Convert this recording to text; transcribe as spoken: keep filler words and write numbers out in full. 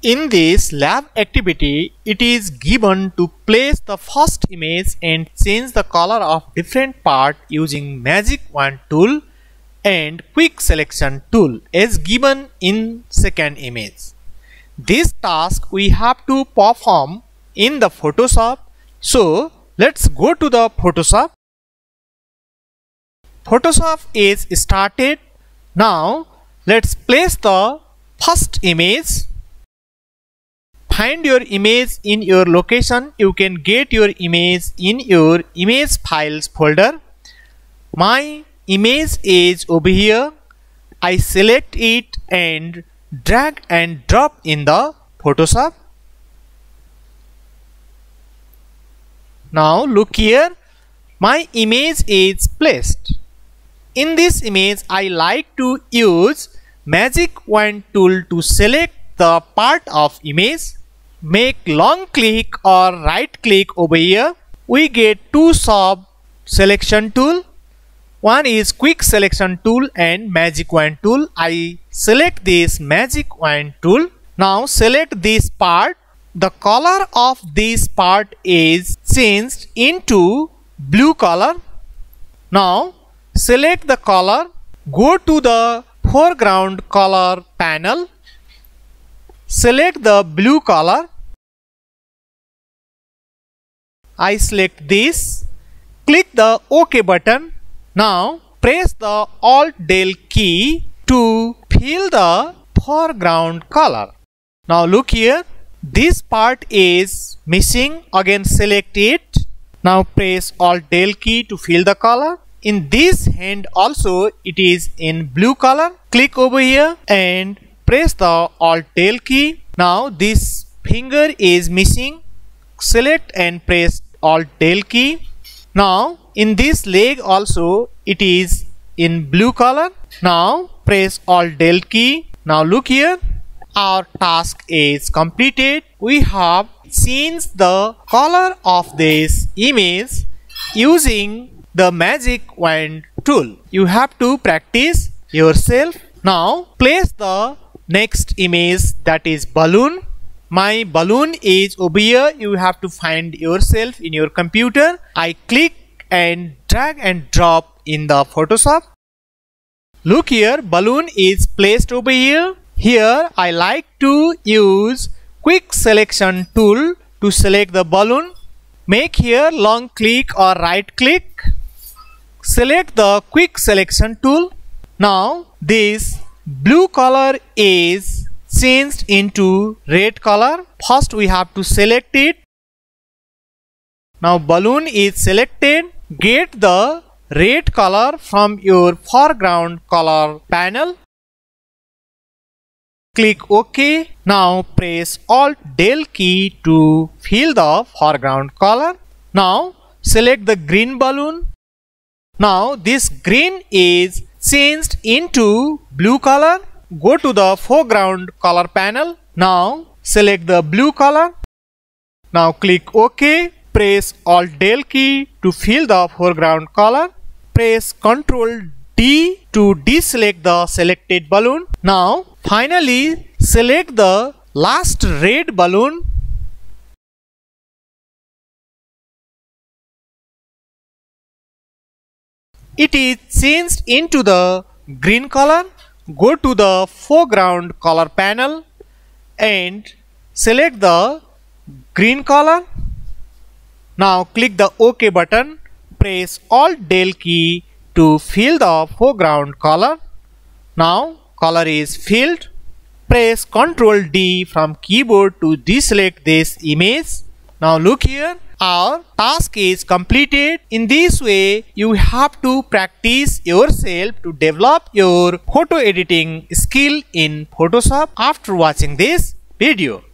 In this lab activity, it is given to place the first image and change the color of different part using Magic Wand tool and Quick Selection tool as given in second image. This task we have to perform in the Photoshop. So let's go to the Photoshop. Photoshop is started. Now let's place the first image. Find your image in your location. You can get your image in your image files folder. My image is over here. I select it and drag and drop in the Photoshop. Now look here, my image is placed. In this image, I like to use Magic Wand tool to select the part of image. Make long click or right click over here. We get two sub selection tool. One is Quick Selection tool and Magic Wand tool. I select this Magic Wand tool. Now select this part. The color of this part is changed into blue color. Now select the color. Go to the foreground color panel. Select the blue color. I select this. Click the OK button. Now press the Alt Del key to fill the foreground color. Now look here. This part is missing. Again select it. Now press Alt Del key to fill the color. In this hand also it is in blue color. Click over here and press the Alt Del key. Now this finger is missing. Select and press Alt Del key. Now in this leg also it is in blue color. Now press Alt Del key. Now look here. Our task is completed. We have changed the color of this image using the Magic Wand tool. You have to practice yourself. Now place the next image, that is balloon. My balloon is over here. You have to find yourself in your computer. I click and drag and drop in the Photoshop. Look here, balloon is placed over here. Here I like to use Quick Selection tool to select the balloon. Make here long click or right click. Select the Quick Selection tool. Now this blue color is changed into red color. First we have to select it. Now balloon is selected. Get the red color from your foreground color panel. Click OK. Now press Alt Del key to fill the foreground color. Now select the green balloon. Now this green is changed into blue color. Go to the foreground color panel. Now select the blue color. Now click OK. Press Alt Del key to fill the foreground color. Press Ctrl D to deselect the selected balloon. Now finally select the last red balloon. It is changed into the green color. Go to the foreground color panel and select the green color. Now click the OK button. Press Alt Del key to fill the foreground color. Now color is filled. Press Ctrl D from keyboard to deselect this image. Now look here. Our task is completed. In this way, you have to practice yourself to develop your photo editing skill in Photoshop after watching this video.